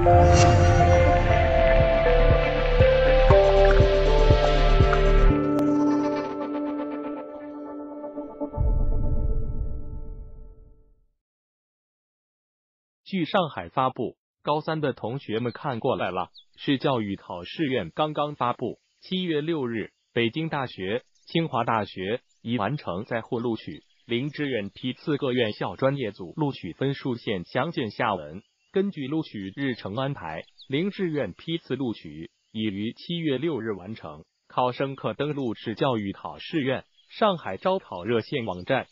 据上海发布，高三的同学们看过来了，市教育考试院刚刚发布，7月6日，北京大学、清华大学已完成在沪录取零志愿批次各院校专业组录取分数线详见下文。根据录取日程安排，零志愿批次录取已于7月6日完成，考生可登录市教育考试院上海招考热线网站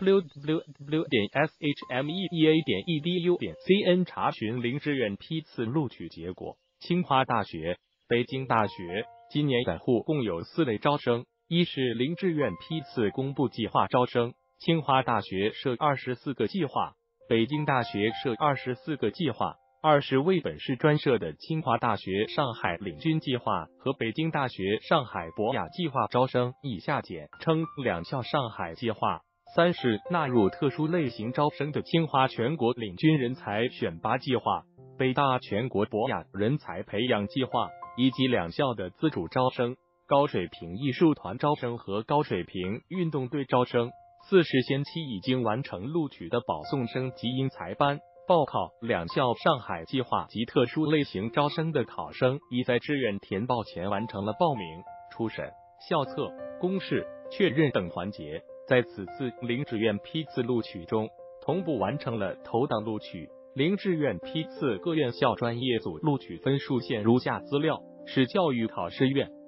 www.shmea.edu.cn 查询零志愿批次录取结果。清华大学、北京大学今年在沪共有4类招生，一是零志愿批次公布计划招生，清华大学设24个计划，北京大学设24个计划；二是为本市专设的清华大学上海领军计划和北京大学上海博雅计划招生，以下简称两校上海计划；三是纳入特殊类型招生的清华全国领军人才选拔计划、北大全国博雅人才培养计划，以及两校的自主招生、高水平艺术团招生和高水平运动队招生。四是先期已经完成录取的保送生及因材班报考两校上海计划及特殊类型招生的考生，已在志愿填报前完成了报名、初审、校测、公示、确认等环节，在此次零志愿批次录取中同步完成了投档录取。零志愿批次各院校专业组录取分数线如下资料：市教育考试院